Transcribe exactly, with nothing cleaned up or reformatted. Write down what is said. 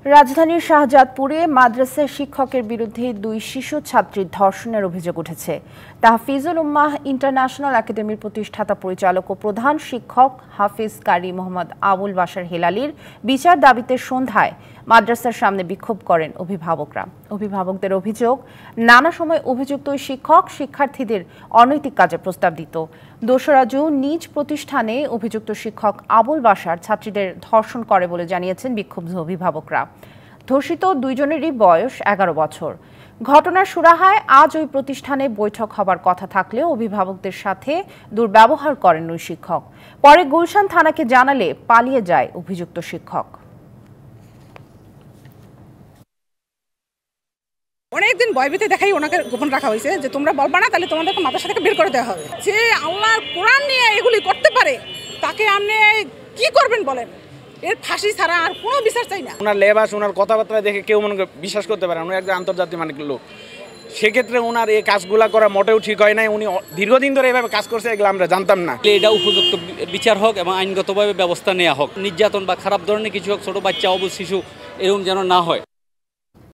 রাজধানীর শাহজাদপুরে মাদ্রাসার শিক্ষকের বিরুদ্ধে দুই শিশু ছাত্রীর ধর্ষণের অভিযোগ উঠেছে। তাহফিজুল উম্মাহ ইন্টারন্যাশনাল একাডেমির প্রতিষ্ঠাতা পরিচালক ও প্রধান শিক্ষক হাফিজ কারি মোহাম্মদ আবুল বাশার হেলালির বিচার দাবিতে সন্ধ্যায় মাদ্রাসার সামনে বিক্ষোভ করেন অভিভাবকরা। অভিভাবকদের অভিযোগ, নানা সময় অভিযুক্ত ওই শিক্ষক শিক্ষার্থীদের অনৈতিক কাজে প্রস্তাব দিত। দোসরা জুন নিজ প্রতিষ্ঠানে অভিযুক্ত শিক্ষক আবুল বাশার ছাত্রীদের ধর্ষণ করে বলে জানিয়েছেন বিক্ষুব্ধ অভিভাবকরা। ধর্ষিত দুইজনেরই বয়স এগারো বছর। ঘটনার সুরাহায় আজ ওই প্রতিষ্ঠানে বৈঠক হবার কথা থাকলেও অভিভাবকদের সাথে দুর্ব্যবহার করেন ওই শিক্ষক। পরে গুলশান থানাকে জানালে পালিয়ে যায় অভিযুক্ত শিক্ষক। অনেকদিন ভয়ভীতি দেখাই ওনাকে গোপন রাখা হয়েছে যে তোমরা বলবা না, তাহলে তোমাদেরকে মাদ্রাসা থেকে বের করে দেওয়া হবে। যে আল্লাহর কোরআন নিয়ে এগুলি করতে পারে তাকে আপনি কি করবেন বলেন? এর ফাঁসি ছাড়া আর কোনো বিচার চাই না। ওনার লেবাস, ওনার কথাবার্তা দেখে কেউ মনে বিশ্বাস করতে পারে উনি একজন আন্তর্জাতিক মানের লোক। সেক্ষেত্রে ওনার এই কাজগুলা করা মোটেও ঠিক হয় নাই। উনি দীর্ঘদিন ধরে এভাবে কাজ করছে, এগুলো আমরা জানতাম না। এটা উপযুক্ত বিচার হোক এবং আইনগতভাবে ব্যবস্থা নেওয়া হোক। নির্যাতন বা খারাপ ধরনের কিছু হোক, ছোট বাচ্চা, অবুঝ শিশু এরকম যেন না হয়।